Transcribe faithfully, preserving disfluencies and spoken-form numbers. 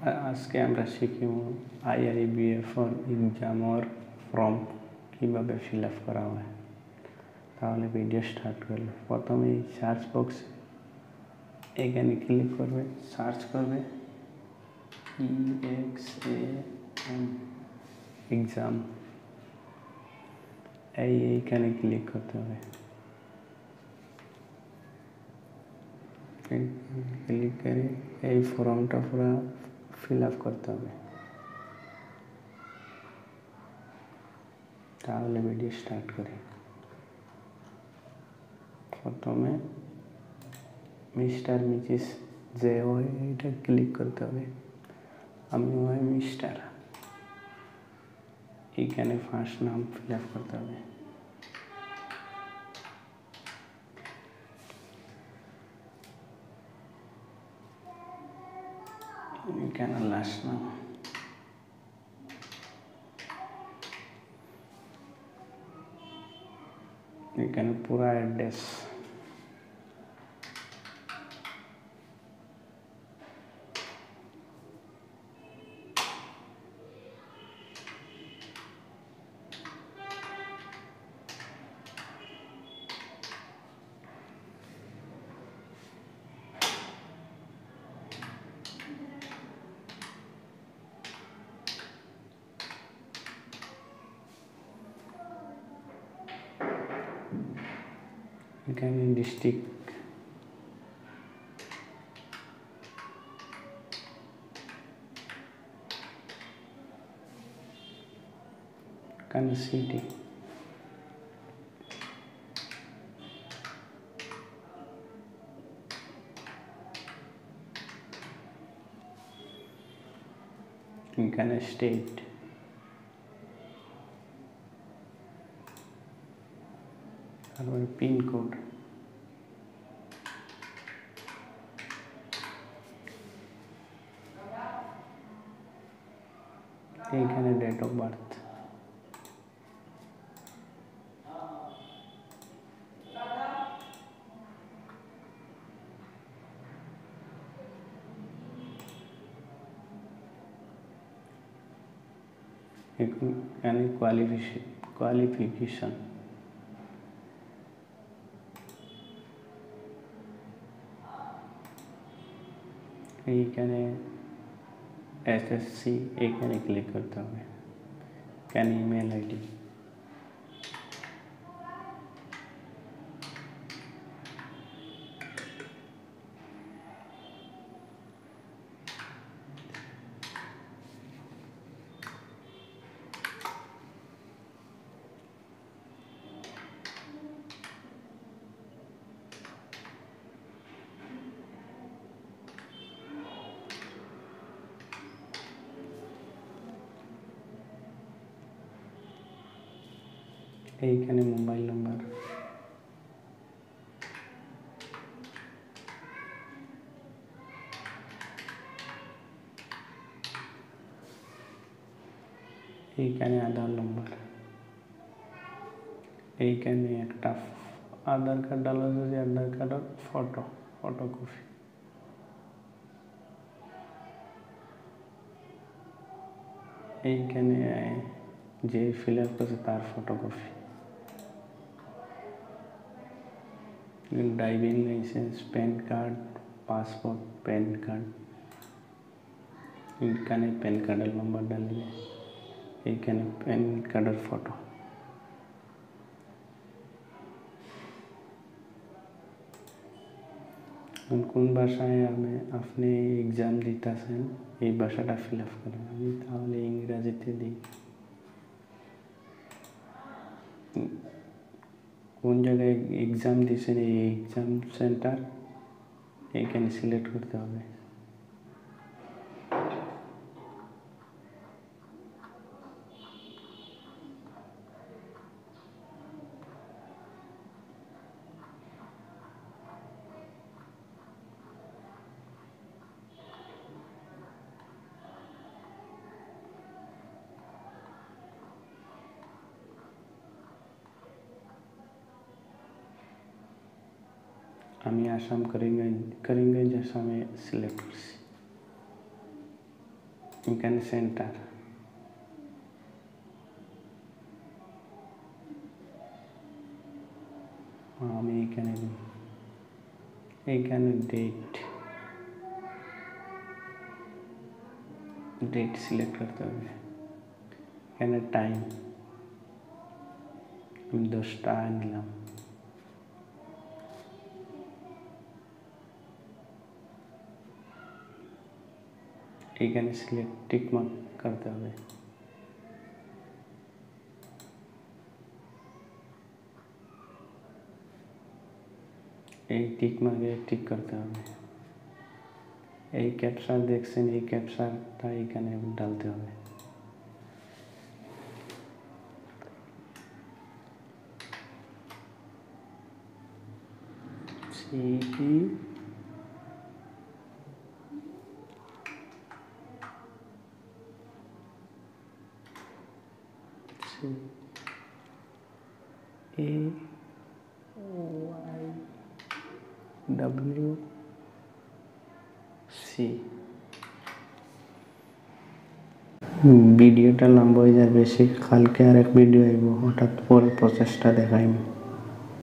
আজকে আমরা শিখব আইআইবিএফর এক্সামের ফর্ম কিভাবে ফিল আপ করা হয়। তাহলে ভিডিও স্টার্ট করলে প্রথমে সার্চ বক্স এখানে ক্লিক করবে, সার্চ করবে E X A M exam, এই এইখানে ক্লিক করতে হবে। ক্লিক করে এই ফর্মটা পুরো ফিল আপ করতে হবে। তাহলে ভিডিও স্টার্ট করি। প্রথমে মিস্টার মিসেস যে হয় এটা ক্লিক করতে হবে। আমি হয় মিস্টার, এখানে ফার্স্ট নাম ফিল আপ করতে হবে। এখানে লাস্ট নাম, এখানে পুরা অ্যাড্রেস, এখানে ডিস্ট্রিক্ট, এখানে সিটি, এখানে স্টেট, তারপরে পিনকোড, এইখানে ডেট অফ বার্থ, এখানে কোয়ালিফিকেশন কোয়ালিফিকেশন এইখানে এসএসসি, এইখানে ক্লিক করতে হবে। এখানে ইমেল আইডি, এইখানে মোবাইল নাম্বার, এইখানে আধার নম্বর, এইখানে একটা আধার কার্ড ডালা, যদি আধার কার্ডের ফটো ফটোকপি, এইখানে যে ফিল আপ করছে তার photocopy, driving licence, PAN card, passport, PAN card, এইখানে প্যান কার্ডের নম্বর ডালবে, এইখানে প্যান কার্ডের ফটো, কোন ভাষায় আমি আপনি এক্সাম দিতেছেন এই ভাষাটা ফিল আপ করেন। আমি তাহলে ইংরাজিতে দিই। কোন জায়গায় এক্সাম দিয়েছেন এই এক্সাম সেন্টার এইখানে সিলেক্ট করতে হবে। আমি আসাম করিমগঞ্জ করিমগঞ্জ আসামে সিলেক্ট করছি। এখানে সেন্টার, আমি এখানে দিই, এইখানে ডেট ডেট সিলেক্ট করতে হবে। এখানে টাইম আমি দশটা নিলাম, এইখানে সিলেক্ট টিক মার্ক করতে হবে। এই টিক মার্কে টিক করতে হবে। এই ক্যাপচার দেখছেন, এই ক্যাপচারটা এখানে ডালতে হবে। সিই এ ওয়াই ডাব্লিউ সি। ভিডিওটা লম্বা হয়ে যাবে বেশি, কালকে আর এক ভিডিও আইব, হঠাৎ পরে প্রসেসটা দেখাইম।